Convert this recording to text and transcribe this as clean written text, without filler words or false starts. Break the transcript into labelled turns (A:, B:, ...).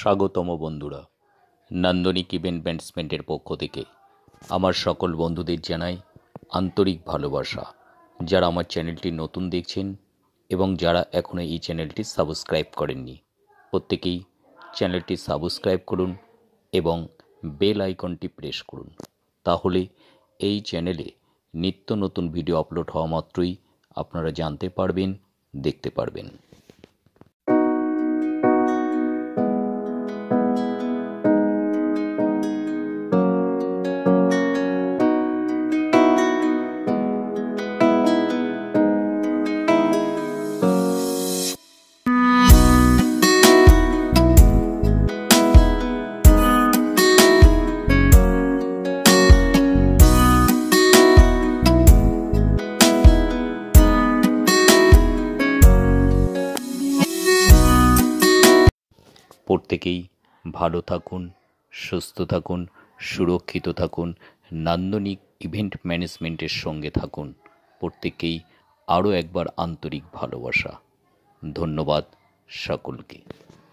A: স্বাগতম বন্ধুরা, নান্দনিক ইভেন্ট ম্যানেজমেন্টের পক্ষ থেকে আমার সকল বন্ধুদের জানাই আন্তরিক ভালোবাসা। যারা আমার চ্যানেলটি নতুন দেখছেন এবং যারা এখনও এই চ্যানেলটি সাবস্ক্রাইব করেননি, প্রত্যেকেই চ্যানেলটি সাবস্ক্রাইব করুন এবং বেল আইকনটি প্রেস করুন। তাহলে এই চ্যানেলে নিত্য নতুন ভিডিও আপলোড হওয়া মাত্রই আপনারা জানতে পারবেন, দেখতে পারবেন। প্রত্যেকেই ভালো থাকুন, সুস্থ থাকুন, সুরক্ষিত থাকুন, নান্দনিক ইভেন্ট ম্যানেজমেন্টের সঙ্গে থাকুন। প্রত্যেকেই আরও একবার আন্তরিক ভালোবাসা। ধন্যবাদ সকলকে।